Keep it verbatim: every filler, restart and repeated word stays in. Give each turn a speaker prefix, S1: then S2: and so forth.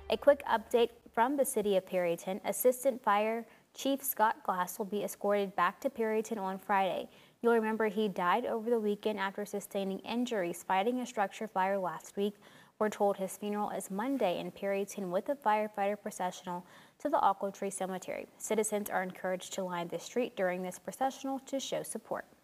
S1: A quick update from the city of Perryton. Assistant Fire Chief Scott Glass will be escorted back to Perryton on Friday. You'll remember he died over the weekend after sustaining injuries fighting a structure fire last week. We're told his funeral is Monday in Perryton with a firefighter processional to the Aqua Tree Cemetery. Citizens are encouraged to line the street during this processional to show support.